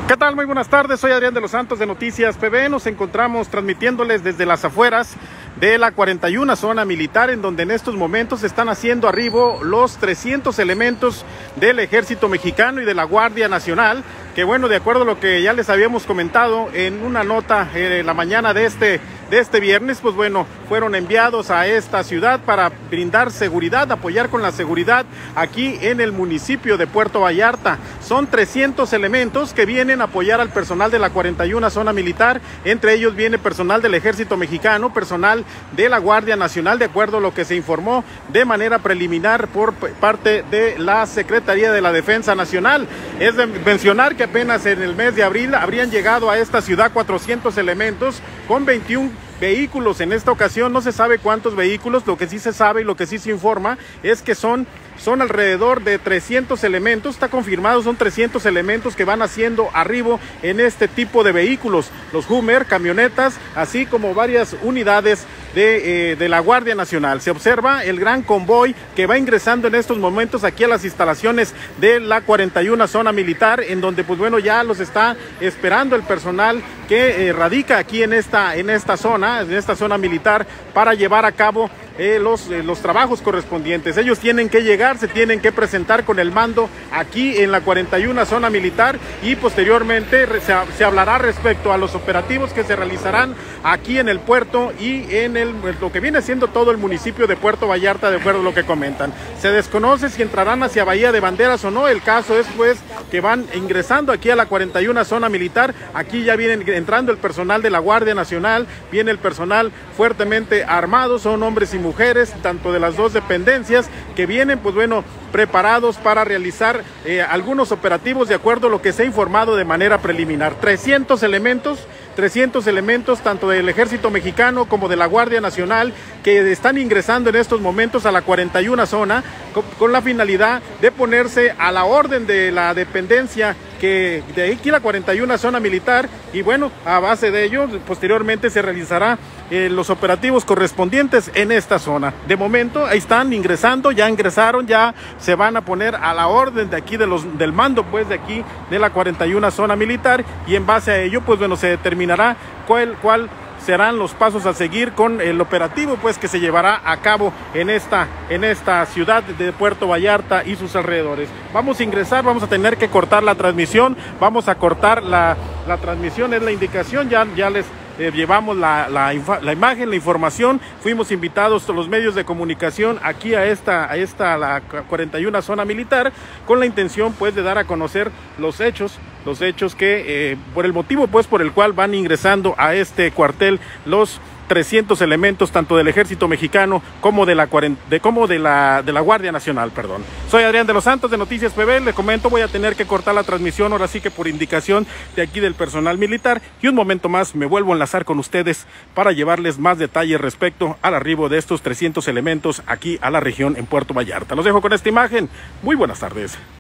¿Qué tal? Muy buenas tardes, soy Adrián de los Santos de Noticias PB. Nos encontramos transmitiéndoles desde las afueras de la 41 zona militar, en donde en estos momentos están haciendo arribo los 300 elementos del Ejército Mexicano y de la Guardia Nacional, que bueno, de acuerdo a lo que ya les habíamos comentado en una nota la mañana de este viernes, pues bueno, fueron enviados a esta ciudad para brindar seguridad, apoyar con la seguridad aquí en el municipio de Puerto Vallarta. Son 300 elementos que vienen a apoyar al personal de la 41 zona militar. Entre ellos viene personal del Ejército Mexicano, personal de la Guardia Nacional, de acuerdo a lo que se informó de manera preliminar por parte de la Secretaría de la Defensa Nacional. Es de mencionar que apenas en el mes de abril habrían llegado a esta ciudad 400 elementos con 21 vehículos. En esta ocasión no se sabe cuántos vehículos. Lo que sí se sabe y lo que sí se informa es que son alrededor de 300 elementos, está confirmado, son 300 elementos que van haciendo arribo en este tipo de vehículos, los Hummer, camionetas, así como varias unidades de la Guardia Nacional. Se observa el gran convoy que va ingresando en estos momentos aquí a las instalaciones de la 41 zona militar, en donde pues bueno, ya los está esperando el personal que radica aquí en esta zona militar para llevar a cabo los trabajos correspondientes. Ellos tienen que llegar, se tienen que presentar con el mando aquí en la 41 zona militar y posteriormente se hablará respecto a los operativos que se realizarán aquí en el puerto y en lo que viene siendo todo el municipio de Puerto Vallarta, de acuerdo a lo que comentan. Se desconoce si entrarán hacia Bahía de Banderas o no. El caso es pues que van ingresando aquí a la 41 zona militar. Aquí ya vienen entrando el personal de la Guardia Nacional, viene el personal fuertemente armado, son hombres y mujeres, tanto de las dos dependencias, que vienen pues bueno, preparados para realizar algunos operativos de acuerdo a lo que se ha informado de manera preliminar. 300 elementos tanto del Ejército Mexicano como de la Guardia Nacional que están ingresando en estos momentos a la 41 zona con la finalidad de ponerse a la orden de la dependencia que de aquí la 41 zona militar, y bueno, a base de ello posteriormente se realizará los operativos correspondientes en esta zona. De momento ahí están ingresando, ya ingresaron, ya se van a poner a la orden de aquí del mando pues de aquí de la 41 zona militar, y en base a ello pues bueno, se determinará cuál serán los pasos a seguir con el operativo pues que se llevará a cabo en esta ciudad de Puerto Vallarta y sus alrededores. Vamos a ingresar, vamos a tener que cortar la transmisión, vamos a cortar la transmisión, es la indicación, ya les llevamos la imagen, la información. Fuimos invitados los medios de comunicación aquí a la 41 zona militar con la intención pues de dar a conocer los hechos que por el motivo pues por el cual van ingresando a este cuartel los 300 elementos tanto del Ejército Mexicano como de la Guardia Nacional, perdón. Soy Adrián de los Santos de Noticias PB, le comento, voy a tener que cortar la transmisión, ahora sí que por indicación de aquí del personal militar, y un momento más me vuelvo a enlazar con ustedes para llevarles más detalles respecto al arribo de estos 300 elementos aquí a la región en Puerto Vallarta. Los dejo con esta imagen, muy buenas tardes.